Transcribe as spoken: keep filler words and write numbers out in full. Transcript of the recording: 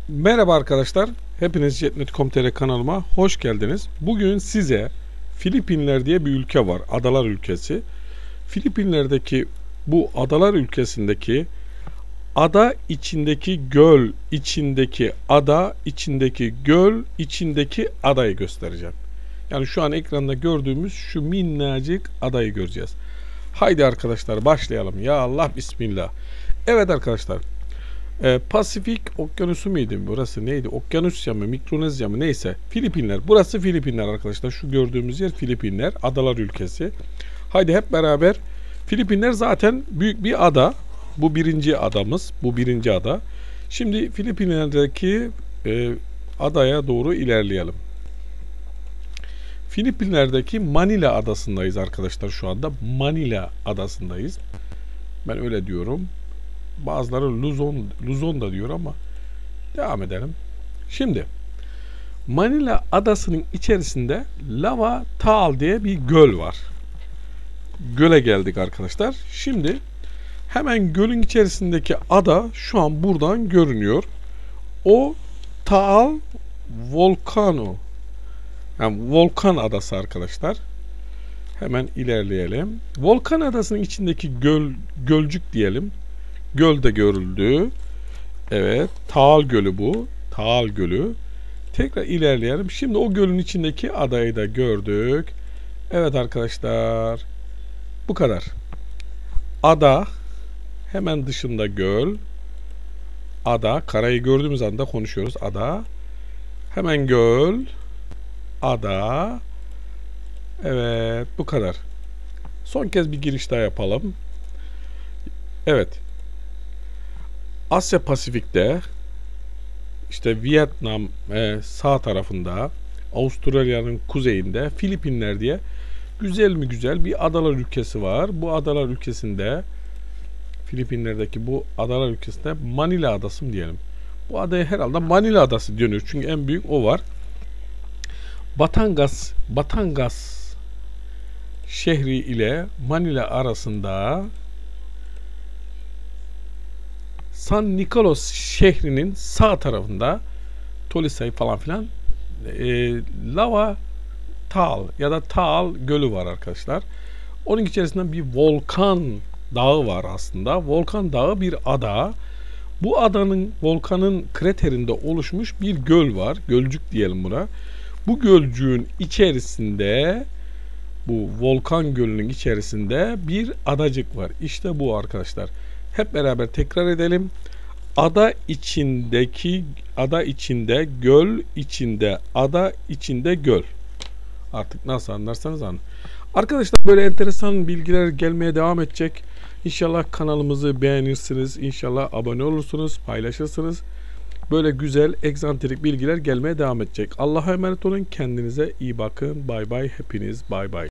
Merhaba arkadaşlar. Hepiniz jet nokta com nokta tr kanalıma hoş geldiniz. Bugün size Filipinler diye bir ülke var. Adalar ülkesi. Filipinler'deki bu adalar ülkesindeki ada içindeki göl, içindeki ada, içindeki göl, içindeki adayı göstereceğim. Yani şu an ekranda gördüğümüz şu minnacık adayı göreceğiz. Haydi arkadaşlar başlayalım. Ya Allah bismillah. Evet arkadaşlar. Ee, Pasifik Okyanusu muydu? Burası neydi? Okyanusya mı? Mikronezya mı? Neyse. Filipinler. Burası Filipinler arkadaşlar. Şu gördüğümüz yer Filipinler. Adalar ülkesi. Haydi hep beraber. Filipinler zaten büyük bir ada. Bu birinci adamız. Bu birinci ada. Şimdi Filipinler'deki e, adaya doğru ilerleyelim. Filipinler'deki Manila adasındayız arkadaşlar şu anda. Manila adasındayız. Ben öyle diyorum. Bazıları Luzon, Luzon da diyor ama devam edelim. Şimdi Manila adasının içerisinde Lava Taal diye bir göl var. Göle geldik arkadaşlar. Şimdi hemen gölün içerisindeki ada şu an buradan görünüyor. O Taal Volcano. Yani Volkan adası arkadaşlar. Hemen ilerleyelim. Volkan adasının içindeki göl, gölcük diyelim. Göl de görüldü. Evet. Taal Gölü bu. Taal Gölü. Tekrar ilerleyelim. Şimdi o gölün içindeki adayı da gördük. Evet arkadaşlar. Bu kadar. Ada. Hemen dışında göl. Ada. Karayı gördüğümüz anda konuşuyoruz. Ada. Hemen göl. Ada. Evet. Bu kadar. Son kez bir giriş daha yapalım. Evet. Asya Pasifik'te işte Vietnam e, sağ tarafında, Avustralya'nın kuzeyinde Filipinler diye güzel mi güzel bir adalar ülkesi var. Bu adalar ülkesinde Filipinler'deki bu adalar ülkesinde Manila adası mı diyelim. Bu adaya herhalde Manila adası deniyor. Çünkü en büyük o var. Batangas, Batangas şehri ile Manila arasında San Nicolas şehrinin sağ tarafında Tolisay falan filan e, Lava Taal ya da Taal Gölü var arkadaşlar. Onun içerisinde bir volkan dağı var aslında. Volkan dağı bir ada. Bu adanın volkanın kraterinde oluşmuş bir göl var. Gölcük diyelim buna. Bu gölcüğün içerisinde bu volkan gölünün içerisinde bir adacık var. İşte bu arkadaşlar. Hep beraber tekrar edelim. Ada içindeki ada içinde göl içinde ada içinde göl. Artık nasıl anlarsanız anlayın. Arkadaşlar böyle enteresan bilgiler gelmeye devam edecek. İnşallah kanalımızı beğenirsiniz. İnşallah abone olursunuz, paylaşırsınız. Böyle güzel, egzantrik bilgiler gelmeye devam edecek. Allah'a emanet olun. Kendinize iyi bakın. Bay bay. Hepiniz bay bay.